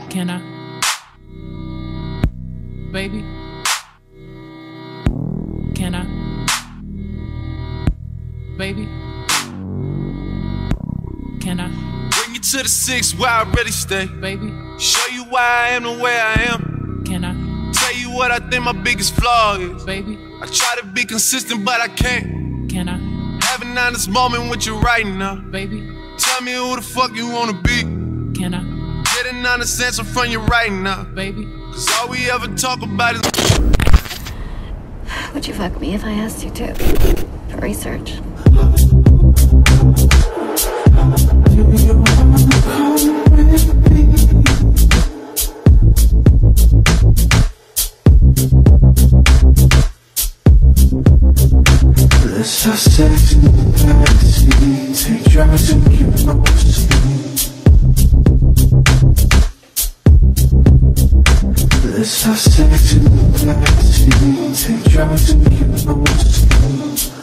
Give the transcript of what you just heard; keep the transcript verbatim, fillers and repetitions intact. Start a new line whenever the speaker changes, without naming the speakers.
Can I? Baby? Can I? Baby? Can I?
Bring you to the six where I really stay.
Baby?
Show you why I am the way I am.
Can I?
Tell you what I think my biggest flaw is.
Baby?
I try to be consistent, but I can't.
Can I?
Have an honest moment with you right now.
Baby?
Tell me who the fuck you wanna be.
Can I?
Get an honest answer from you right now.
Baby?
Cause all we ever talk about is.
Would you fuck me if I asked you to? For research.
Let's have sex in the backseat, take drives and keep no sleep. Let's have sex in the backseat, take drives and keep no sleep.